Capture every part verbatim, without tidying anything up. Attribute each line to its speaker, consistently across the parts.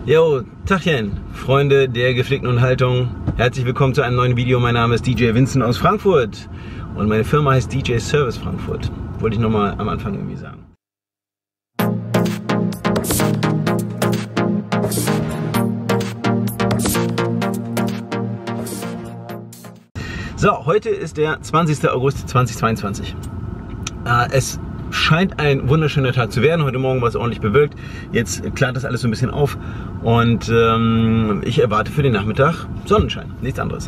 Speaker 1: Jo, Tachchen, Freunde der gepflegten Unterhaltung. Herzlich willkommen zu einem neuen Video. Mein Name ist D J Vincent aus Frankfurt und meine Firma heißt D J Service Frankfurt. Wollte ich nochmal am Anfang irgendwie sagen. So, heute ist der zwanzigste August zweitausendzweiundzwanzig. Äh, es scheint ein wunderschöner Tag zu werden. Heute Morgen war es ordentlich bewölkt. Jetzt klart das alles so ein bisschen auf und ähm, ich erwarte für den Nachmittag Sonnenschein, nichts anderes.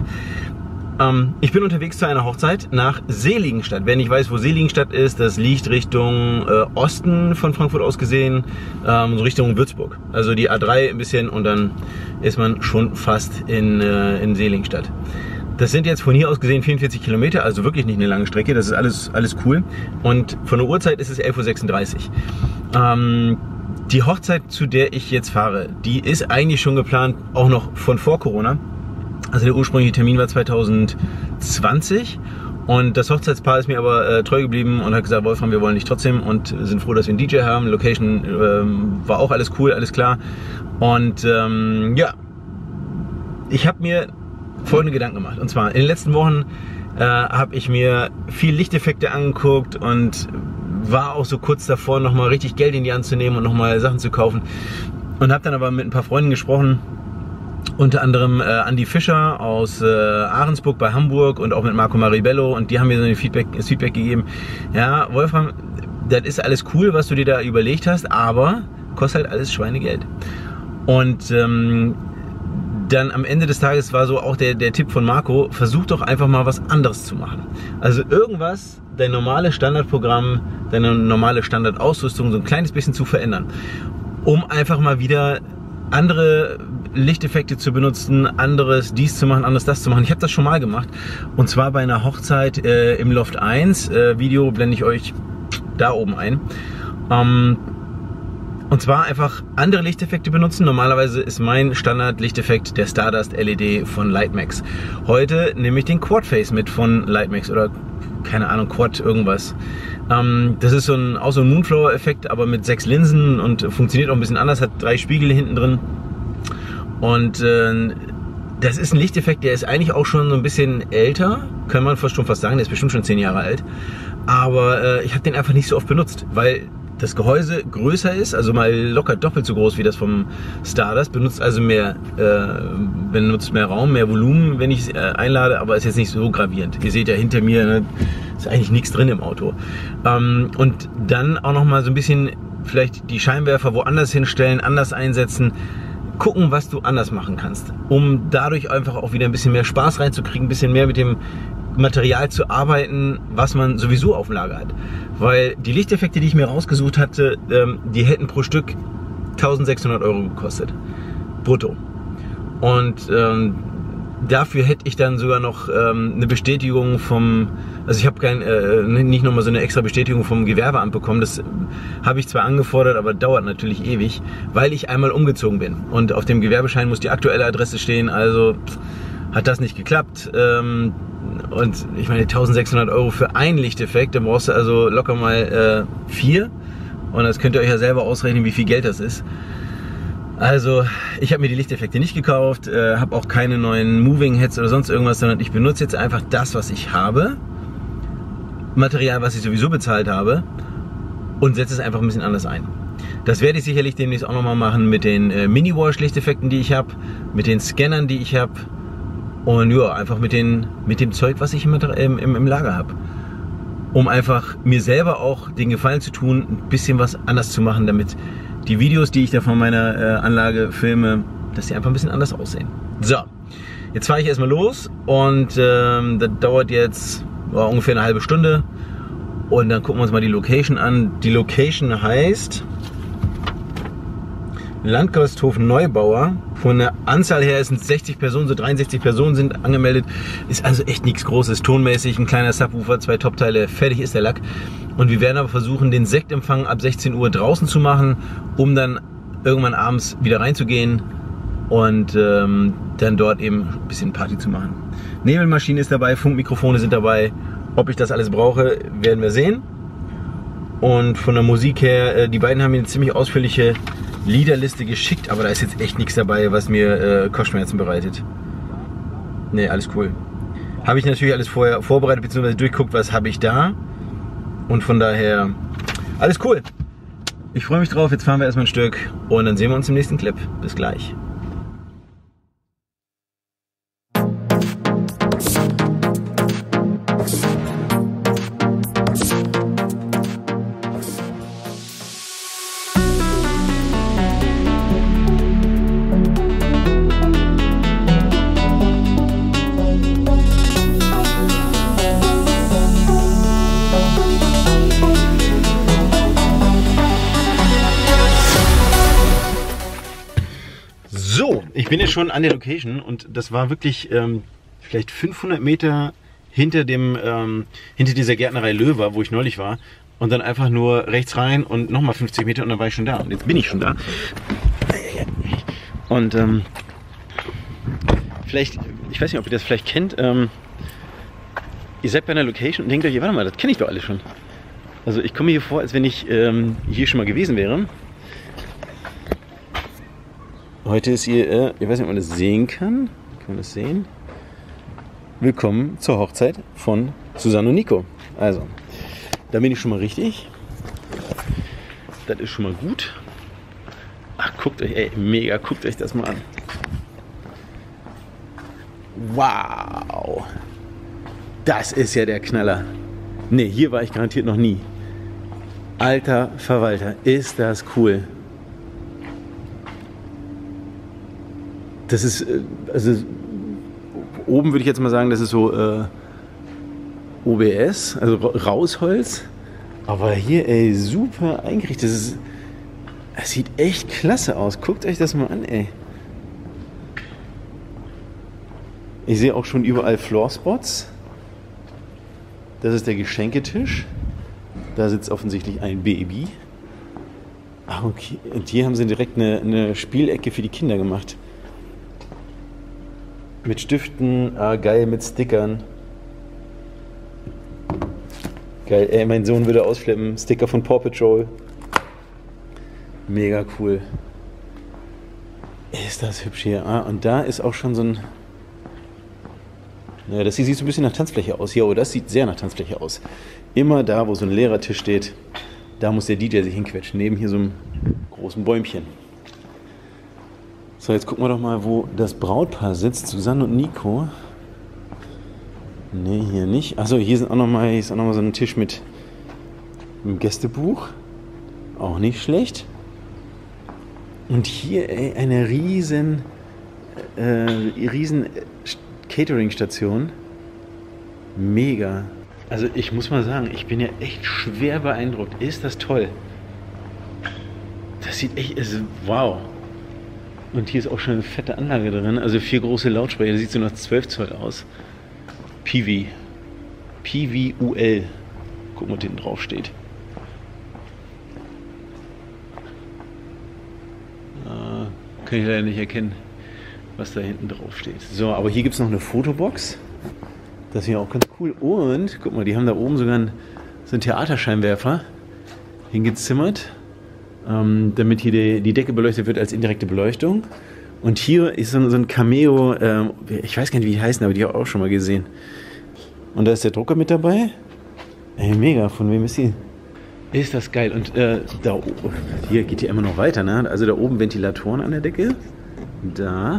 Speaker 1: Ähm, ich bin unterwegs zu einer Hochzeit nach Seligenstadt. Wer nicht weiß, wo Seligenstadt ist, das liegt Richtung äh, Osten von Frankfurt aus gesehen, ähm, so Richtung Würzburg. Also die A drei ein bisschen und dann ist man schon fast in, äh, in Seligenstadt. Das sind jetzt von hier aus gesehen vierundvierzig Kilometer, also wirklich nicht eine lange Strecke, das ist alles, alles cool. Und von der Uhrzeit ist es elf Uhr sechsunddreißig. Ähm, die Hochzeit, zu der ich jetzt fahre, die ist eigentlich schon geplant, auch noch von vor Corona. Also der ursprüngliche Termin war zweitausendzwanzig und das Hochzeitspaar ist mir aber äh, treu geblieben und hat gesagt, Wolfram, wir wollen dich trotzdem und sind froh, dass wir einen D J haben. Location ähm, war auch alles cool, alles klar. Und ähm, ja, ich habe mir folgende Gedanken gemacht. Und zwar in den letzten Wochen äh, habe ich mir viel Lichteffekte angeguckt und war auch so kurz davor, nochmal richtig Geld in die Hand zu nehmen und nochmal Sachen zu kaufen. Und habe dann aber mit ein paar Freunden gesprochen, unter anderem äh, Andi Fischer aus äh, Ahrensburg bei Hamburg und auch mit Marco Maribello, und die haben mir so ein Feedback, das Feedback gegeben. Ja, Wolfram, das ist alles cool, was du dir da überlegt hast, aber kostet halt alles Schweinegeld. Und ähm, dann am Ende des Tages war so auch der, der Tipp von Marco, versuch doch einfach mal was anderes zu machen. Also irgendwas, dein normales Standardprogramm, deine normale Standardausrüstung so ein kleines bisschen zu verändern, um einfach mal wieder andere Lichteffekte zu benutzen, anderes dies zu machen, anderes das zu machen. Ich habe das schon mal gemacht und zwar bei einer Hochzeit äh, im Loft eins. Äh, Video blende ich euch da oben ein. Ähm, Und zwar einfach andere Lichteffekte benutzen. Normalerweise ist mein Standard-Lichteffekt der Stardust L E D von Lightmax. Heute nehme ich den Quad-Face mit von Lightmax oder keine Ahnung, Quad irgendwas. Ähm, das ist so ein, auch so ein Moonflower-Effekt, aber mit sechs Linsen und funktioniert auch ein bisschen anders, hat drei Spiegel hinten drin. Und äh, das ist ein Lichteffekt, der ist eigentlich auch schon so ein bisschen älter, kann man fast schon fast sagen, der ist bestimmt schon zehn Jahre alt. Aber äh, ich habe den einfach nicht so oft benutzt, weil das Gehäuse größer ist, also mal locker doppelt so groß wie das vom Stardust, benutzt also mehr, äh, benutzt mehr Raum, mehr Volumen, wenn ich es äh, einlade, aber ist jetzt nicht so gravierend. Ihr seht ja hinter mir, ne, ist eigentlich nichts drin im Auto. Ähm, und dann auch noch mal so ein bisschen vielleicht die Scheinwerfer woanders hinstellen, anders einsetzen, gucken, was du anders machen kannst, um dadurch einfach auch wieder ein bisschen mehr Spaß reinzukriegen, ein bisschen mehr mit dem Material zu arbeiten, was man sowieso auf Lager hat. Weil die Lichteffekte, die ich mir rausgesucht hatte, ähm, die hätten pro Stück eintausendsechshundert Euro gekostet. Brutto. Und ähm, dafür hätte ich dann sogar noch ähm, eine Bestätigung vom, also ich habe kein, äh, nicht nochmal so eine extra Bestätigung vom Gewerbeamt bekommen. Das habe ich zwar angefordert, aber dauert natürlich ewig, weil ich einmal umgezogen bin. Und auf dem Gewerbeschein muss die aktuelle Adresse stehen, also hat das nicht geklappt. Ähm, Und ich meine, eintausendsechshundert Euro für einen Lichteffekt, da brauchst du also locker mal äh, vier. Und das könnt ihr euch ja selber ausrechnen, wie viel Geld das ist. Also, ich habe mir die Lichteffekte nicht gekauft, äh, habe auch keine neuen Moving Heads oder sonst irgendwas, sondern ich benutze jetzt einfach das, was ich habe. Material, was ich sowieso bezahlt habe. Und setze es einfach ein bisschen anders ein. Das werde ich sicherlich demnächst auch nochmal machen mit den äh, Mini-Wash-Lichteffekten, die ich habe, mit den Scannern, die ich habe. Und ja, einfach mit, den, mit dem Zeug, was ich im, im, im Lager habe. Um einfach mir selber auch den Gefallen zu tun, ein bisschen was anders zu machen, damit die Videos, die ich da von meiner äh, Anlage filme, dass die einfach ein bisschen anders aussehen. So, jetzt fahre ich erstmal los und ähm, das dauert jetzt oh, ungefähr eine halbe Stunde. Und dann gucken wir uns mal die Location an. Die Location heißt Landgasthof Neubauer. Von der Anzahl her sind es sechzig Personen, so dreiundsechzig Personen sind angemeldet. Ist also echt nichts Großes. Tonmäßig ein kleiner Subwoofer, zwei Topteile, fertig ist der Lack. Und wir werden aber versuchen, den Sektempfang ab sechzehn Uhr draußen zu machen, um dann irgendwann abends wieder reinzugehen und ähm, dann dort eben ein bisschen Party zu machen. Nebelmaschine ist dabei, Funkmikrofone sind dabei. Ob ich das alles brauche, werden wir sehen. Und von der Musik her, die beiden haben mir eine ziemlich ausführliche Liederliste geschickt, aber da ist jetzt echt nichts dabei, was mir äh, Kopfschmerzen bereitet. Ne, alles cool. Habe ich natürlich alles vorher vorbereitet bzw. durchguckt, was habe ich da. Und von daher, alles cool. Ich freue mich drauf, jetzt fahren wir erstmal ein Stück und dann sehen wir uns im nächsten Clip. Bis gleich. So, ich bin jetzt schon an der Location und das war wirklich ähm, vielleicht fünfhundert Meter hinter dem ähm, hinter dieser Gärtnerei Löwer, wo ich neulich war, und dann einfach nur rechts rein und nochmal fünfzig Meter und dann war ich schon da. Und jetzt bin ich schon da. Und ähm, vielleicht, ich weiß nicht, ob ihr das vielleicht kennt, ähm, ihr seid bei einer Location und denkt euch, warte mal, das kenne ich doch alles schon. Also ich komme mir hier vor, als wenn ich ähm, hier schon mal gewesen wäre. Heute ist hier, äh, ich weiß nicht, ob man das sehen kann. Kann man das sehen? Willkommen zur Hochzeit von Susanne und Nico. Also, da bin ich schon mal richtig. Das ist schon mal gut. Ach, guckt euch, ey, mega, guckt euch das mal an. Wow. Das ist ja der Knaller. Ne, hier war ich garantiert noch nie. Alter Verwalter, ist das cool. Das ist, also oben würde ich jetzt mal sagen, das ist so äh, O B S, also Rausholz. Aber hier, ey, super eingerichtet. Das, ist, das sieht echt klasse aus. Guckt euch das mal an, ey. Ich sehe auch schon überall Floorspots. Das ist der Geschenketisch. Da sitzt offensichtlich ein Baby. Ah, okay. Und hier haben sie direkt eine, eine Spielecke für die Kinder gemacht. Mit Stiften, ah, geil, mit Stickern. Geil, ey, mein Sohn würde ausflippen. Sticker von Paw Patrol. Mega cool. Ist das hübsch hier. Ah, und da ist auch schon so ein... Naja, das hier sieht so ein bisschen nach Tanzfläche aus. Ja, oh, das sieht sehr nach Tanzfläche aus. Immer da, wo so ein Lehrertisch steht, da muss der D J sich hinquetschen. Neben hier so einem großen Bäumchen. So, jetzt gucken wir doch mal, wo das Brautpaar sitzt. Susanne und Nico. Ne, hier nicht. Achso, hier sind auch noch mal, hier ist auch noch mal so ein Tisch mit einem Gästebuch. Auch nicht schlecht. Und hier, ey, eine riesen, äh, riesen Catering-Station. Mega. Also ich muss mal sagen, ich bin ja echt schwer beeindruckt. Ist das toll. Das sieht echt, ist, wow. Und hier ist auch schon eine fette Anlage drin. Also vier große Lautsprecher. Das sieht so nach zwölf Zoll aus. P V. P V U L. Gucken, was hinten drauf steht. Ah, kann ich leider nicht erkennen, was da hinten drauf steht. So, aber hier gibt es noch eine Fotobox. Das ist ja auch ganz cool. Und, guck mal, die haben da oben sogar einen, so einen Theaterscheinwerfer hingezimmert. Ähm, damit hier die, die Decke beleuchtet wird als indirekte Beleuchtung. Und hier ist so, so ein Cameo, ähm, ich weiß gar nicht, wie die heißen, aber die habe ich auch schon mal gesehen. Und da ist der Drucker mit dabei. Ey, mega, von wem ist die? Ist das geil. Und äh, da hier geht hier immer noch weiter, ne? Also da oben Ventilatoren an der Decke. Da.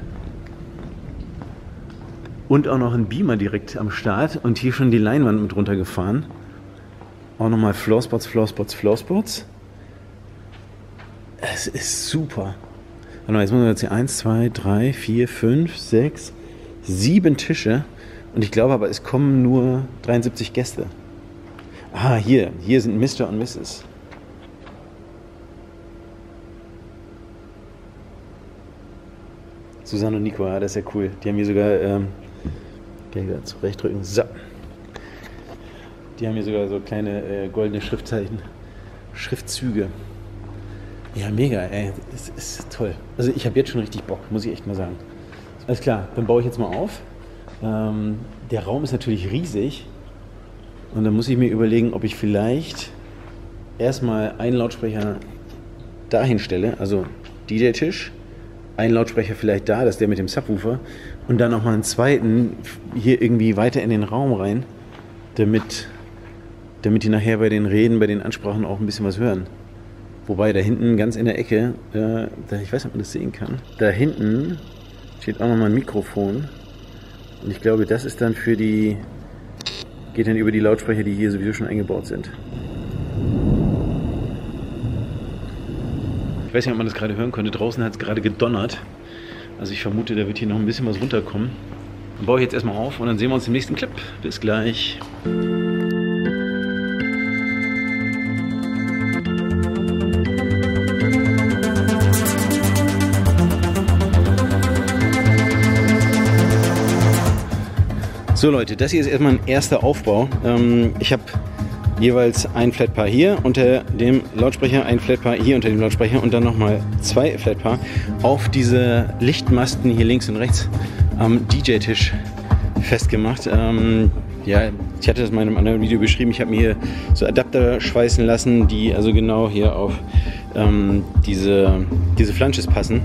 Speaker 1: Und auch noch ein Beamer direkt am Start. Und hier schon die Leinwand mit runtergefahren. Auch nochmal Floorspots, Floorspots, Floorspots. Es ist super. Jetzt müssen wir jetzt hier eins, zwei, drei, vier, fünf, sechs, sieben Tische. Und ich glaube aber, es kommen nur dreiundsiebzig Gäste. Ah, hier. Hier sind Mister und Misses Susanne und Nico, ja, das ist ja cool. Die haben hier sogar... Ähm, kann ich da zurechtdrücken? So. Die haben hier sogar so kleine äh, goldene Schriftzeichen. Schriftzüge. Ja, mega, ey. Das ist toll. Also ich habe jetzt schon richtig Bock, muss ich echt mal sagen. Alles klar, dann baue ich jetzt mal auf. Ähm, der Raum ist natürlich riesig. Und dann muss ich mir überlegen, ob ich vielleicht erstmal einen Lautsprecher dahin stelle, also D J-Tisch, ein Lautsprecher vielleicht da, das ist der mit dem Subwoofer, und dann nochmal einen zweiten hier irgendwie weiter in den Raum rein, damit, damit die nachher bei den Reden, bei den Ansprachen auch ein bisschen was hören. Wobei da hinten ganz in der Ecke, äh, da, ich weiß nicht, ob man das sehen kann, da hinten steht auch nochmal ein Mikrofon. Und ich glaube, das ist dann für die, geht dann über die Lautsprecher, die hier sowieso schon eingebaut sind. Ich weiß nicht, ob man das gerade hören konnte. Draußen hat es gerade gedonnert. Also ich vermute, da wird hier noch ein bisschen was runterkommen. Dann baue ich jetzt erstmal auf und dann sehen wir uns im nächsten Clip. Bis gleich. So Leute, das hier ist erstmal ein erster Aufbau. Ähm, ich habe jeweils ein Flatpaar hier unter dem Lautsprecher, ein Flatpaar hier unter dem Lautsprecher und dann nochmal zwei Flatpaar auf diese Lichtmasten hier links und rechts am D J-Tisch festgemacht. Ähm, ja, ich hatte das mal in einem anderen Video beschrieben. Ich habe mir hier so Adapter schweißen lassen, die also genau hier auf ähm, diese, diese Flanges passen.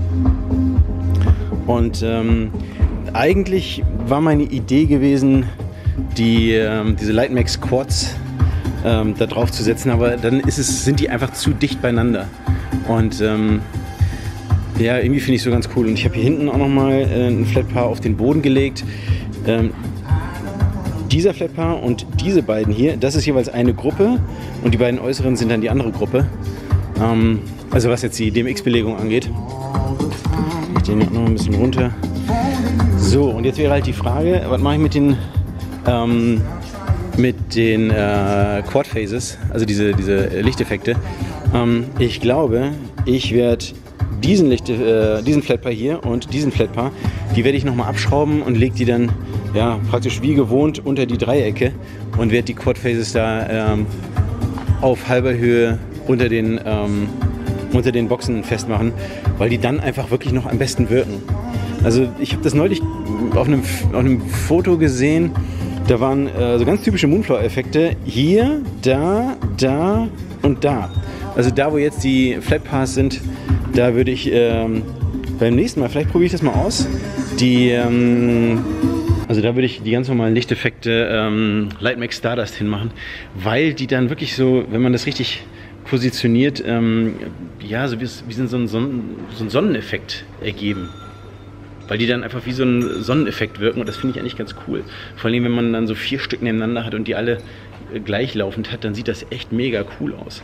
Speaker 1: Und ähm, eigentlich war meine Idee gewesen, die, ähm, diese Lightmax Quads ähm, da drauf zu setzen, aber dann ist es, sind die einfach zu dicht beieinander. Und ähm, ja, irgendwie finde ich es so ganz cool. Und ich habe hier hinten auch nochmal äh, ein Flatpaar auf den Boden gelegt. Ähm, dieser Flatpaar und diese beiden hier, das ist jeweils eine Gruppe und die beiden äußeren sind dann die andere Gruppe. Ähm, also was jetzt die D M X-Belegung angeht. Ich den noch ein bisschen runter. So, und jetzt wäre halt die Frage, was mache ich mit den, ähm, mit den äh, Quad Phases, also diese, diese Lichteffekte. Ähm, ich glaube, ich werde diesen, Licht, äh, diesen Flatpaar hier und diesen Flatpaar, die werde ich nochmal abschrauben und lege die dann ja, praktisch wie gewohnt unter die Dreiecke und werde die Quad Phases da ähm, auf halber Höhe unter den, ähm, unter den Boxen festmachen, weil die dann einfach wirklich noch am besten wirken. Also ich habe das neulich auf einem, auf einem Foto gesehen, da waren äh, so ganz typische Moonflower-Effekte hier, da, da und da. Also da, wo jetzt die Flatpaars sind, da würde ich ähm, beim nächsten Mal, vielleicht probiere ich das mal aus, die, ähm, also da würde ich die ganz normalen Lichteffekte ähm, Lightmax Stardust hinmachen, weil die dann wirklich so, wenn man das richtig positioniert, ähm, ja, so wie, wie so ein, Sonnen, so ein Sonneneffekt ergeben. Weil die dann einfach wie so ein Sonneneffekt wirken und das finde ich eigentlich ganz cool. Vor allem, wenn man dann so vier Stück nebeneinander hat und die alle gleichlaufend hat, dann sieht das echt mega cool aus.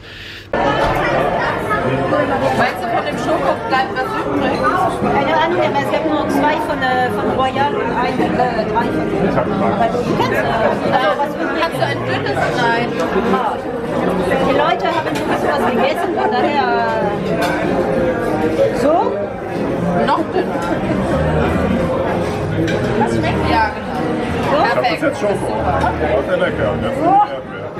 Speaker 2: Meinst du, von dem Schoko bleibt was übrig?
Speaker 3: Keine Ahnung, aber es gab nur zwei von, äh, von Royal und ein, äh, drei von denen. Aber du kennst äh, also, was
Speaker 2: Kannst du ein dünnes rein?
Speaker 3: Die Leute haben sowieso was gegessen, von daher so.
Speaker 2: Noch dünner. Das schmeckt ja, genau.
Speaker 3: So?
Speaker 2: Perfekt.
Speaker 4: Das ist jetzt Schoko. Ja, sehr lecker. Das ist
Speaker 3: Oh.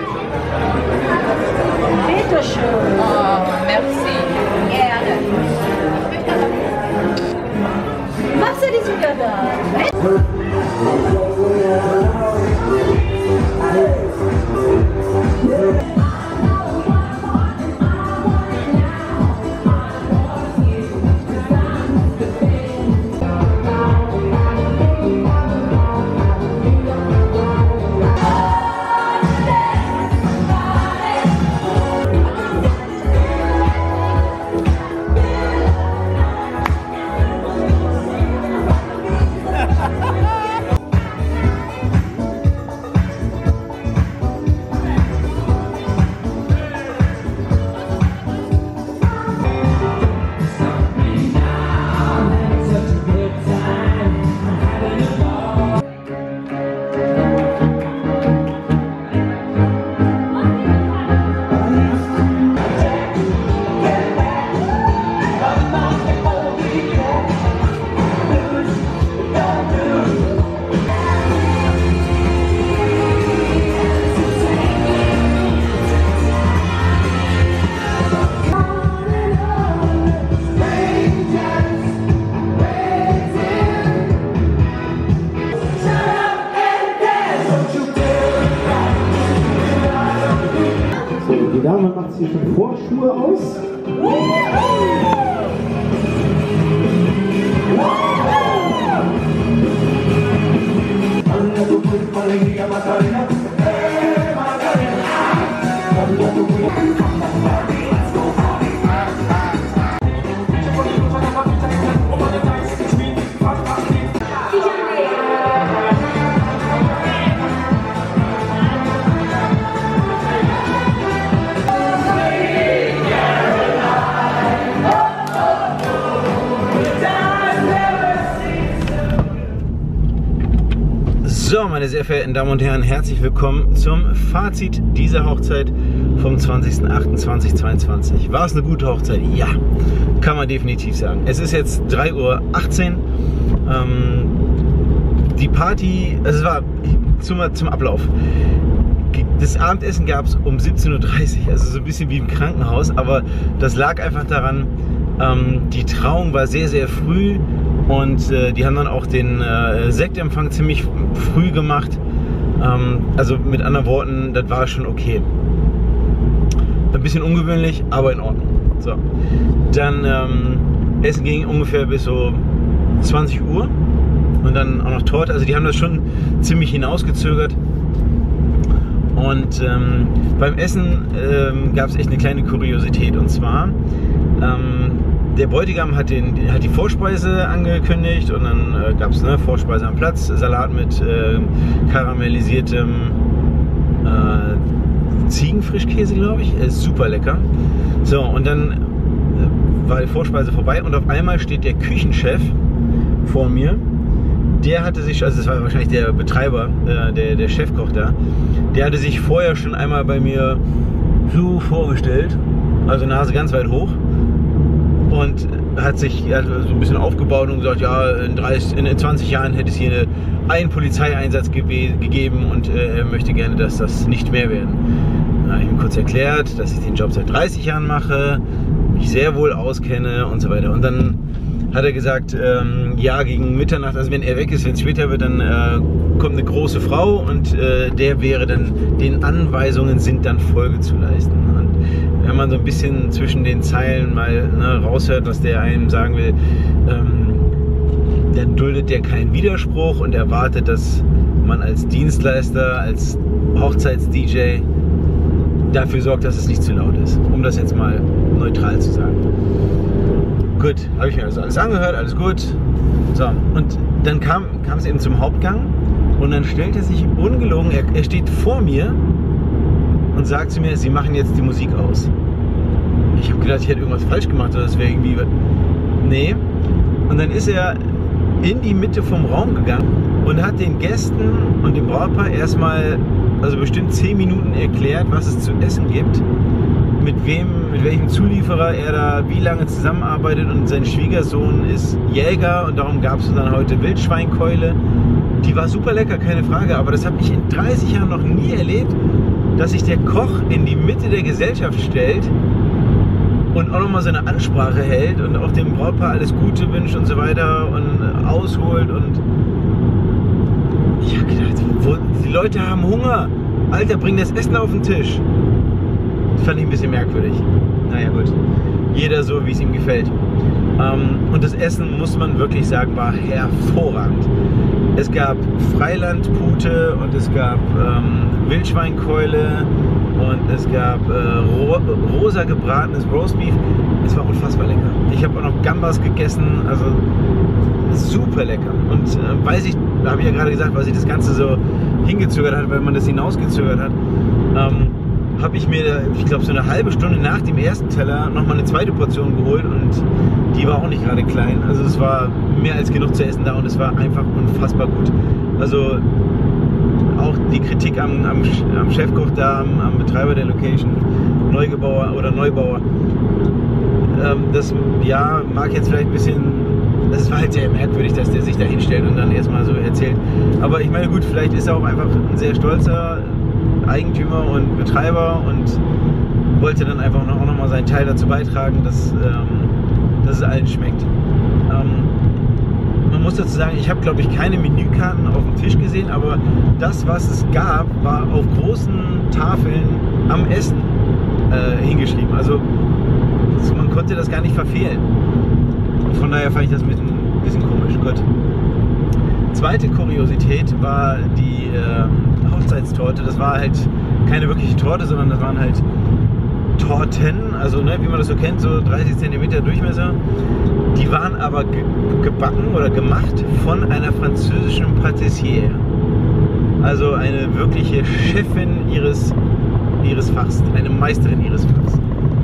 Speaker 4: Erdbeer.
Speaker 3: Bitte schön.
Speaker 2: Oh, merci.
Speaker 3: Gerne. Machst du die sogar da?
Speaker 5: Die Dame macht sich schon Vorschuhe aus.
Speaker 1: So, meine sehr verehrten Damen und Herren, herzlich willkommen zum Fazit dieser Hochzeit vom zwanzigsten achten zweitausendzweiundzwanzig. War es eine gute Hochzeit? Ja, kann man definitiv sagen. Es ist jetzt drei Uhr achtzehn. Ähm, die Party, also es war zum, zum Ablauf. Das Abendessen gab es um siebzehn Uhr dreißig, also so ein bisschen wie im Krankenhaus, aber das lag einfach daran, ähm, die Trauung war sehr, sehr früh und äh, die haben dann auch den äh, Sektempfang ziemlich früh gemacht. Ähm, also mit anderen Worten, das war schon okay. Ein bisschen ungewöhnlich, aber in Ordnung. So. Dann ähm, Essen ging ungefähr bis so zwanzig Uhr und dann auch noch Torte. Also die haben das schon ziemlich hinausgezögert. Und ähm, beim Essen ähm, gab es echt eine kleine Kuriosität. Und zwar, ähm, der Bräutigam hat, den, hat die Vorspeise angekündigt und dann äh, gab es ne, Vorspeise am Platz, Salat mit äh, karamellisiertem äh, Ziegenfrischkäse, glaube ich. Ist super lecker. So, und dann äh, war die Vorspeise vorbei und auf einmal steht der Küchenchef vor mir. Der hatte sich, also das war wahrscheinlich der Betreiber, äh, der, der Chefkoch da, der hatte sich vorher schon einmal bei mir so vorgestellt, also Nase ganz weit hoch und hat sich ja, so ein bisschen aufgebaut und gesagt, ja, in, dreißig, in zwanzig Jahren hätte es hier einen Polizeieinsatz ge gegeben und äh, er möchte gerne, dass das nicht mehr werden. Da habe ich ihm kurz erklärt, dass ich den Job seit dreißig Jahren mache, mich sehr wohl auskenne und so weiter. Und dann hat er gesagt, ähm, ja, gegen Mitternacht, also wenn er weg ist, wenn es später wird, dann äh, kommt eine große Frau und äh, der wäre dann, den Anweisungen sind dann Folge zu leisten. Und wenn man so ein bisschen zwischen den Zeilen mal ne, raushört, was der einem sagen will, ähm, dann duldet der keinen Widerspruch und erwartet, dass man als Dienstleister, als Hochzeits-D J dafür sorgt, dass es nicht zu laut ist, um das jetzt mal neutral zu sagen. Gut, habe ich mir also alles angehört, alles gut. So, und dann kam, kam es eben zum Hauptgang und dann stellte sich ungelogen, er, er steht vor mir und sagt zu mir, Sie machen jetzt die Musik aus. Ich habe gedacht, ich hätte irgendwas falsch gemacht oder das wäre irgendwie... Nee. Und dann ist er in die Mitte vom Raum gegangen und hat den Gästen und dem Brautpaar erstmal, also bestimmt zehn Minuten erklärt, was es zu essen gibt. Mit wem, mit welchem Zulieferer er da wie lange zusammenarbeitet und sein Schwiegersohn ist Jäger und darum gab es dann heute Wildschweinkeule. Die war super lecker, keine Frage, aber das habe ich in dreißig Jahren noch nie erlebt, dass sich der Koch in die Mitte der Gesellschaft stellt und auch nochmal so eine Ansprache hält und auch dem Brautpaar alles Gute wünscht und so weiter und ausholt und ich habe gedacht, wo, die Leute haben Hunger. Alter, bring das Essen auf den Tisch. Das fand ich ein bisschen merkwürdig. Naja gut, jeder so, wie es ihm gefällt. Ähm, und das Essen, muss man wirklich sagen, war hervorragend. Es gab Freilandpute und es gab ähm, Wildschweinkeule und es gab äh, ro rosa gebratenes Roastbeef. Es war unfassbar lecker. Ich habe auch noch Gambas gegessen, also super lecker. Und äh, weiß ich, da habe ich ja gerade gesagt, weil sich das Ganze so hingezögert hat, weil man das hinausgezögert hat, ähm, habe ich mir, ich glaube, so eine halbe Stunde nach dem ersten Teller nochmal eine zweite Portion geholt und die war auch nicht gerade klein. Also es war mehr als genug zu essen da und es war einfach unfassbar gut. Also auch die Kritik am, am, am Chefkoch da, am, am Betreiber der Location, Neugebauer oder Neubauer, ähm, das ja mag jetzt vielleicht ein bisschen, das war halt sehr merkwürdig, dass der sich da hinstellt und dann erstmal so erzählt. Aber ich meine, gut, vielleicht ist er auch einfach ein sehr stolzer Eigentümer und Betreiber und wollte dann einfach noch, auch noch mal seinen Teil dazu beitragen, dass, ähm, dass es allen schmeckt. Ähm, man muss dazu sagen, ich habe, glaube ich, keine Menükarten auf dem Tisch gesehen, aber das, was es gab, war auf großen Tafeln am Essen äh, hingeschrieben. Also, also man konnte das gar nicht verfehlen. Und von daher fand ich das ein bisschen, ein bisschen komisch. Gut. Zweite Kuriosität war die äh, Hochzeitstorte. Das war halt keine wirkliche Torte, sondern das waren halt Torten, also ne, wie man das so kennt, so dreißig Zentimeter Durchmesser. Die waren aber ge gebacken oder gemacht von einer französischen Patissiere. Also eine wirkliche Chefin ihres, ihres Fachs, eine Meisterin ihres Fachs.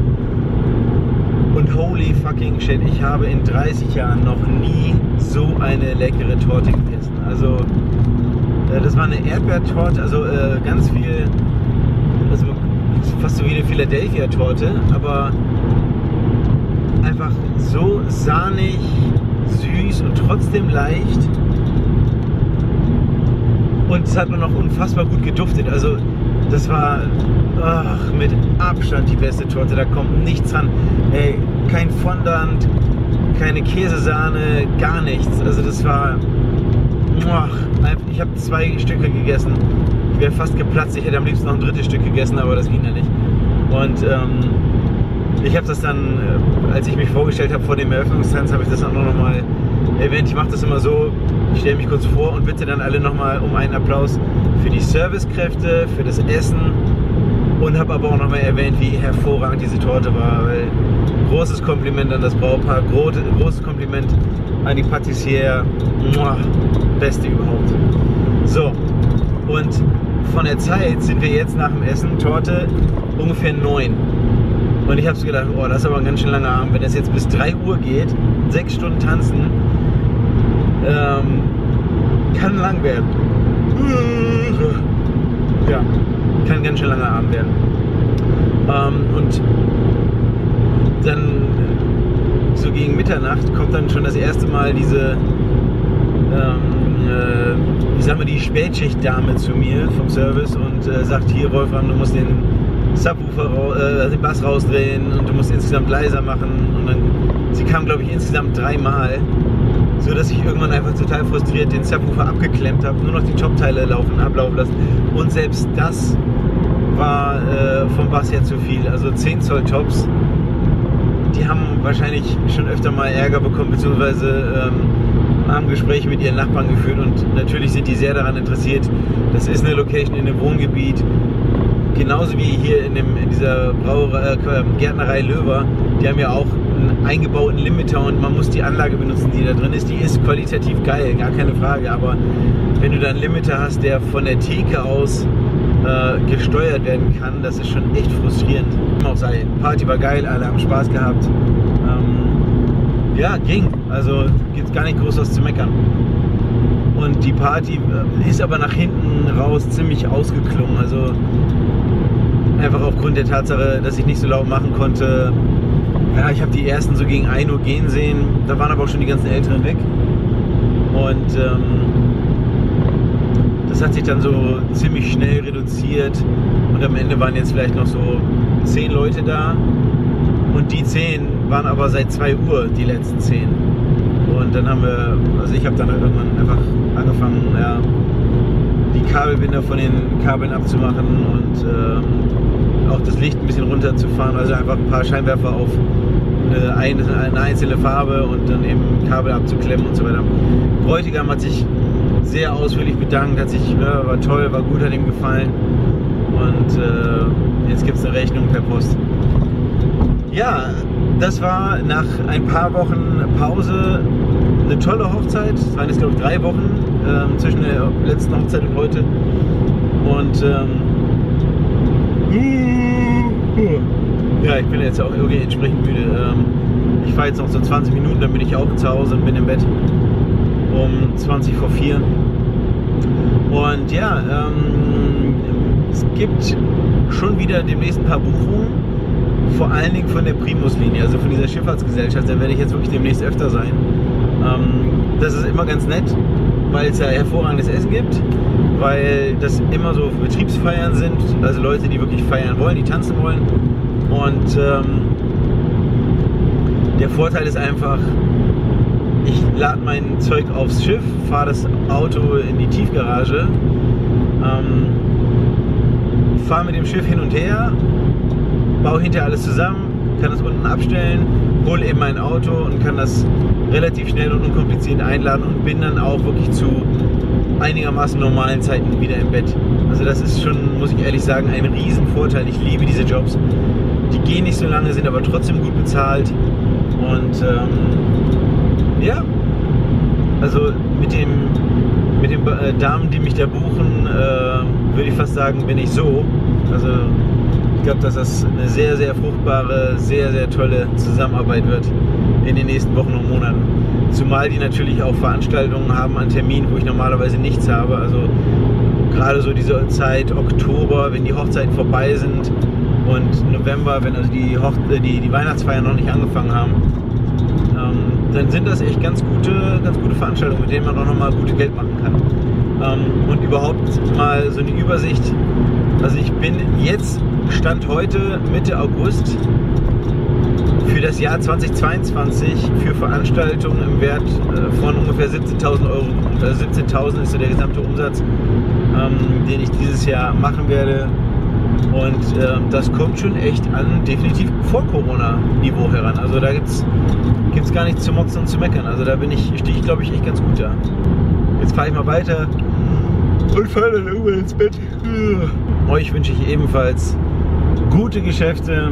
Speaker 1: Und holy fucking shit, ich habe in dreißig Jahren noch nie so eine leckere Torte gegessen. Also Äh, das war eine Erdbeertorte, also äh, ganz viel, also fast so wie eine Philadelphia-Torte, aber einfach so sahnig, süß und trotzdem leicht. Und es hat nur noch unfassbar gut geduftet. Also das war ach, mit Abstand die beste Torte. Da kommt nichts dran. Ey, kein Fondant, keine Käsesahne, gar nichts. Also das war... Ach, ich habe zwei Stücke gegessen. Ich wäre fast geplatzt. Ich hätte am liebsten noch ein drittes Stück gegessen, aber das ging ja nicht. Und ähm, ich habe das dann, als ich mich vorgestellt habe vor dem Eröffnungstanz, habe ich das auch noch mal erwähnt. Ich mache das immer so, ich stelle mich kurz vor und bitte dann alle nochmal um einen Applaus für die Servicekräfte, für das Essen und habe aber auch nochmal erwähnt, wie hervorragend diese Torte war. Weil großes Kompliment an das Braupaar, großes Kompliment an die Patissiere, beste überhaupt. So, und von der Zeit sind wir jetzt nach dem Essen, Torte, ungefähr neun. Und ich habe so gedacht, oh, das ist aber ein ganz schön langer Abend. Wenn das jetzt bis drei Uhr geht, sechs Stunden tanzen, ähm, kann lang werden. Ja, kann ein ganz schön langer Abend werden. Ähm, und dann so gegen Mitternacht kommt dann schon das erste Mal diese, ähm, äh, ich sag mal, die Spätschichtdame zu mir vom Service und äh, sagt, hier Wolfram, du musst den Subwoofer, äh, den Bass rausdrehen und du musst insgesamt leiser machen. Und dann, sie kam, glaube ich, insgesamt dreimal, so dass ich irgendwann einfach total frustriert den Subwoofer abgeklemmt habe, nur noch die Topteile laufen, ablaufen lassen. Und selbst das war äh, vom Bass her zu viel. Also zehn Zoll Tops, die haben wahrscheinlich schon öfter mal Ärger bekommen, beziehungsweise ähm, haben Gespräche mit ihren Nachbarn geführt und natürlich sind die sehr daran interessiert. Das ist eine Location in einem Wohngebiet. Genauso wie hier in, dem, in dieser Brauerei, äh, Gärtnerei Löwer, die haben ja auch einen eingebauten Limiter und man muss die Anlage benutzen, die da drin ist. Die ist qualitativ geil, gar keine Frage, aber wenn du da einen Limiter hast, der von der Theke aus äh, gesteuert werden kann, das ist schon echt frustrierend. Auch sei, Party war geil, alle haben Spaß gehabt. Ähm, ja, ging, also gibt gar nicht groß was zu meckern. Und die Party ist aber nach hinten raus ziemlich ausgeklungen, also einfach aufgrund der Tatsache, dass ich nicht so laut machen konnte. Ja, ich habe die ersten so gegen ein Uhr gehen sehen, da waren aber auch schon die ganzen Älteren weg. Und ähm, das hat sich dann so ziemlich schnell reduziert und am Ende waren jetzt vielleicht noch so zehn Leute da und die zehn waren aber seit zwei Uhr die letzten zehn. Und dann haben wir, also ich habe dann irgendwann einfach angefangen, ja, die Kabelbinder von den Kabeln abzumachen und ähm, auch das Licht ein bisschen runterzufahren, also einfach ein paar Scheinwerfer auf eine, eine einzelne Farbe und dann eben Kabel abzuklemmen und so weiter. Bräutigam hat sich sehr ausführlich bedankt, hat sich, ja, war toll, war gut, hat ihm gefallen und äh, jetzt gibt es eine Rechnung per Post. Ja, das war nach ein paar Wochen Pause eine tolle Hochzeit. Es waren jetzt, glaube ich, drei Wochen ähm, zwischen der letzten Hochzeit und heute. Und ähm, ja, ich bin jetzt auch irgendwie entsprechend müde. Ähm, ich fahre jetzt noch so zwanzig Minuten, dann bin ich auch zu Hause und bin im Bett um zwanzig vor vier. Und ja, ähm, es gibt schon wieder demnächst ein paar Buchungen. Vor allen Dingen von der Primus-Linie, also von dieser Schifffahrtsgesellschaft, da werde ich jetzt wirklich demnächst öfter sein. Ähm, das ist immer ganz nett, weil es ja hervorragendes Essen gibt, weil das immer so Betriebsfeiern sind, also Leute, die wirklich feiern wollen, die tanzen wollen. Und ähm, der Vorteil ist einfach, ich lade mein Zeug aufs Schiff, fahre das Auto in die Tiefgarage, ähm, fahre mit dem Schiff hin und her, baue hinterher alles zusammen, kann das unten abstellen, hole eben mein Auto und kann das relativ schnell und unkompliziert einladen und bin dann auch wirklich zu einigermaßen normalen Zeiten wieder im Bett. Also das ist schon, muss ich ehrlich sagen, ein Riesenvorteil. Ich liebe diese Jobs. Die gehen nicht so lange, sind aber trotzdem gut bezahlt. Und ähm, ja, also mit dem mit den äh, Damen, die mich da buchen, äh, würde ich fast sagen, bin ich so. Also Ich glaube, dass das eine sehr, sehr fruchtbare, sehr, sehr tolle Zusammenarbeit wird in den nächsten Wochen und Monaten. Zumal die natürlich auch Veranstaltungen haben an Terminen, wo ich normalerweise nichts habe. Also gerade so diese Zeit Oktober, wenn die Hochzeiten vorbei sind, und November, wenn also die, Hoch die, die Weihnachtsfeiern noch nicht angefangen haben, ähm, dann sind das echt ganz gute, ganz gute Veranstaltungen, mit denen man auch nochmal gute Geld machen kann. Ähm, und überhaupt mal so eine Übersicht. Also ich bin jetzt, Stand heute, Mitte August, für das Jahr zweitausendzweiundzwanzig für Veranstaltungen im Wert von ungefähr siebzehntausend Euro. Also siebzehntausend ist so der gesamte Umsatz, ähm, den ich dieses Jahr machen werde. Und äh, das kommt schon echt an definitiv vor Corona-Niveau heran. Also da gibt es gar nichts zu motzen und zu meckern. Also da bin ich, stehe ich glaube ich echt ganz gut da. Jetzt fahre ich mal weiter und fahre dann irgendwann ins Bett. Euch wünsche ich ebenfalls gute Geschäfte,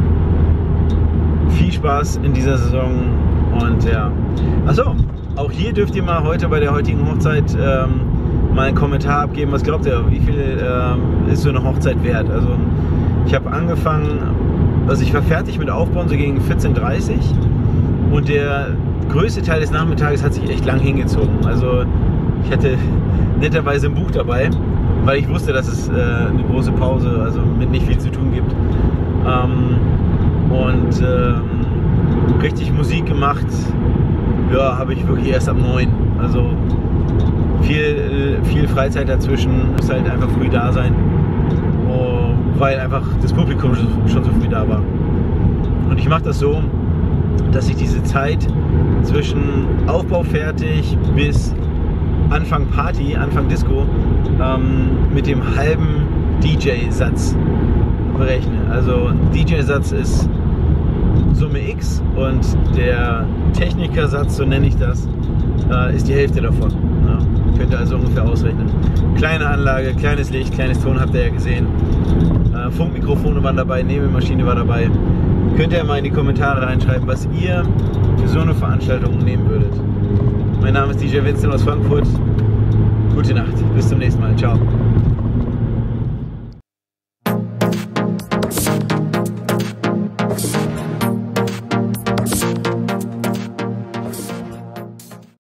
Speaker 1: viel Spaß in dieser Saison und ja. Achso, auch hier dürft ihr mal heute bei der heutigen Hochzeit ähm, mal einen Kommentar abgeben. Was glaubt ihr, wie viel ähm, ist so eine Hochzeit wert? Also ich habe angefangen, also ich war fertig mit Aufbauen so gegen vierzehn Uhr dreißig und der größte Teil des Nachmittages hat sich echt lang hingezogen. Also ich hatte netterweise ein Buch dabei, weil ich wusste, dass es äh, eine große Pause, also mit nicht viel zu tun gibt. Ähm, und ähm, richtig Musik gemacht, ja, habe ich wirklich erst ab neun. Also viel, viel Freizeit dazwischen, muss halt einfach früh da sein, weil einfach das Publikum schon so früh da war. Und ich mache das so, dass ich diese Zeit zwischen Aufbau fertig bis Anfang Party, Anfang Disco ähm, mit dem halben D J-Satz berechne. Also D J-Satz ist Summe X und der Technikersatz, so nenne ich das, äh, ist die Hälfte davon. Ja. Könnt ihr also ungefähr ausrechnen. Kleine Anlage, kleines Licht, kleines Ton habt ihr ja gesehen. Äh, Funkmikrofone waren dabei, Nebelmaschine war dabei. Könnt ihr mal in die Kommentare reinschreiben, was ihr für so eine Veranstaltung nehmen würdet. Mein Name ist D J Winston aus Frankfurt. Gute Nacht, bis zum nächsten Mal. Ciao.